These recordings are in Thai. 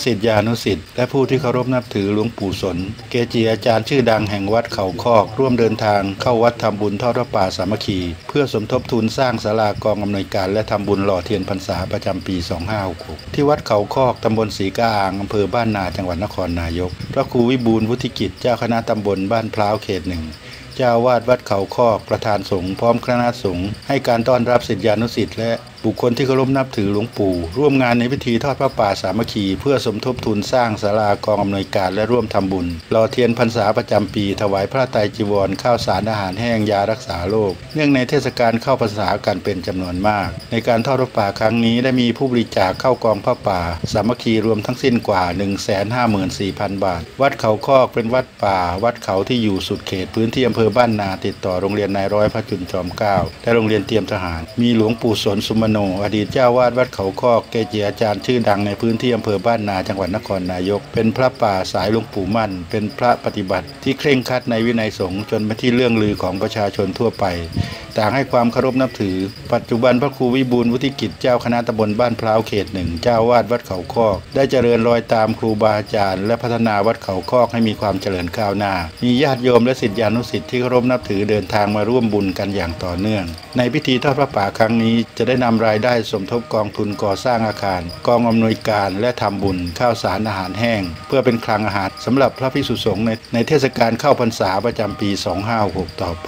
ศิษยานุศิษย์และผู้ที่เคารพนับถือหลวงปู่สนเกจิอาจารย์ชื่อดังแห่งวัดเขาคอกร่วมเดินทางเข้าวัดทำบุญทอดพระป่าสามัคคีเพื่อสมทบทุนสร้างศาลากองอำนวยการและทำบุญหล่อเทียนพรรษาประจำปี2566ที่วัดเขาคอกตำบลศรีกาอ่างอำเภอบ้านนาจังหวัดนครนายกพระครูวิบูลย์วุฒิกิจเจ้าคณะตำบลบ้านพร้าวเขต 1เจ้าอาวาสวัดเขาคอกประธานสงฆ์พร้อมคณะสงฆ์ให้การต้อนรับศิษยานุศิษย์และบุคคลที่เคารพนับถือหลวงปู่ร่วมงานในพิธีทอดพระป่าสามัคคีเพื่อสมทบทุนสร้างศาลากองอำนวยการและร่วมทำบุญหล่อเทียนพรรษาประจำปีถวายพระไตรจีวรข้าวสารอาหารแห้งยารักษาโรคเนื่องในเทศกาลเข้าพรรษากันเป็นจำนวนมากในการทอดพระป่าครั้งนี้ได้มีผู้บริจาคเข้ากองพระป่าสามัคคีรวมทั้งสิ้นกว่า 154,000 บาทวัดเขาคอกเป็นวัดป่าวัดเขาที่อยู่สุดเขตพื้นที่อำเภอบ้านนาติดต่อโรงเรียนนายร้อยพระจุลจอมเกล้าและโรงเรียนเตรียมทหารมีหลวงปู่สนสุมโนอดีตเจ้าวาดวัดเขาคอกเกจิอาจารย์ชื่อดังในพื้นที่อำเภอบ้านนาจังหวัดนครนายกเป็นพระป่าสายหลวงปู่มั่นเป็นพระปฏิบัติที่เคร่งครัดในวินัยสงฆ์จนเป็นที่เลื่องลือของประชาชนทั่วไปต่างให้ความเคารพนับถือปัจจุบันพระครูวิบูลย์วุฒิกิจเจ้าคณะตำบลบ้านพร้าวเขต 1เจ้าวาดวัดเขาคอกได้เจริญรอยตามครูบาอาจารย์และพัฒนาวัดเขาคอกให้มีความเจริญก้าวหน้ามีญาติโยมและศิษยานุศิษย์ที่เคารพนับถือเดินทางมาร่วมบุญกันอย่างต่อเนื่องในพิธีทอดพระป่าครั้งนี้จะได้นำรายได้สมทบกองทุนก่อสร้างอาคารกองอำนวยการและทำบุญข้าวสารอาหารแห้งเพื่อเป็นคลังอาหารสำหรับพระภิกษุสงฆ์ในเทศกาลเข้าพรรษาประจำปี2566ต่อไป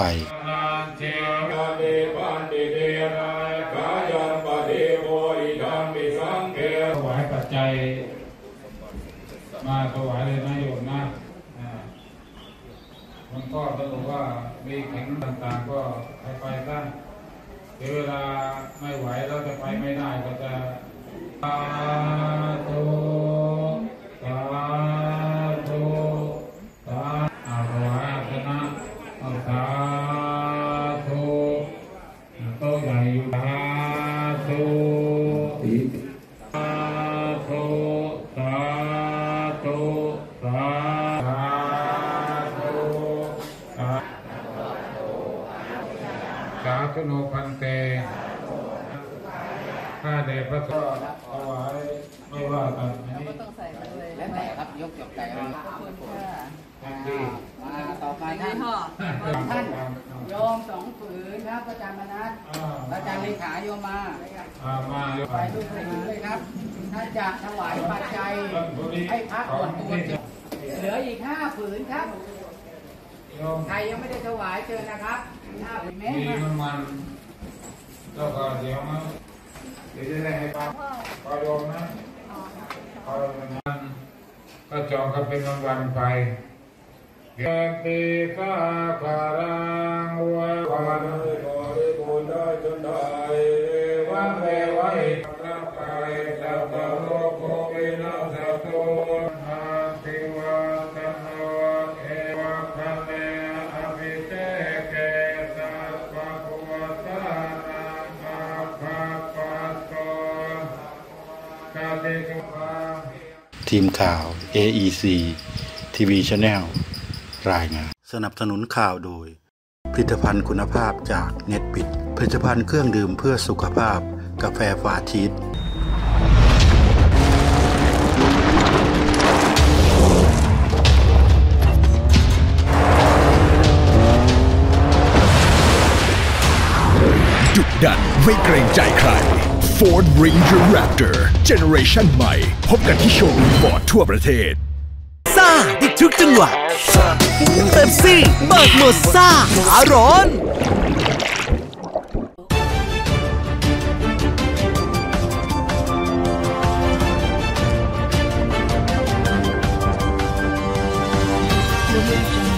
ถวายปัจจัยมาถวายเลยนะโยมนะมันก็ถ้าบอกว่ามีแข็งต่างๆก็ไปซะเวลาไม่ไหวเราจะไปไม่ได้ก็จะสาธุสาธุสาถวายอาสนะสาธุโต๊ะใหญ่อยู่สาธุสาธุสาธุสาธุสาธุโนพันเตข้าแต่พระสงฆ์ถวายไม่ว่ากันอันนี้ต้องใส่มาด้วยแล้วแต่ครับยกจบใจมาต่อไปท่านโยม2 ผืนครับอาจารย์มนัสอาจารย์เลขาโยมมาไปดูผืนเลยครับถ้าจะถวายปัจจัยให้พระหมดตัวเหลืออีก5 ผืนครับใครยังไม่ได้ถวายเชิญนะครับ5 ผืนแม่มันแล้วก็เดี๋ยวจะได้ให้ป้าโยมนะก็จองกันเป็นวันไปเกิดปีกาคารังวันขอให้บุญได้จนได้วันเววัยรักไปสัพพะโลกวินาศโตนาทิวาตโนเอวะคะเนอภิเตเกสัพพะพุทธานังอาภาปัสโตกาติสุภาทีมข่าว AEC TV Channel รายงานสนับสนุนข่าวโดยผลิตภัณฑ์คุณภาพจากเน็ตบิดผลิตภัณฑ์เครื่องดื่มเพื่อสุขภาพกาแฟฟาชีสดุดันไม่เกรงใจใคร Ford Ranger Raptor Generation ใหม่พบกันที่โชว์รูมฟอร์ดทั่วประเทศซ่าอีกทุกจังหวะเป๊ปซี่เปิดโหมดซ่าขาร้อน Thank you.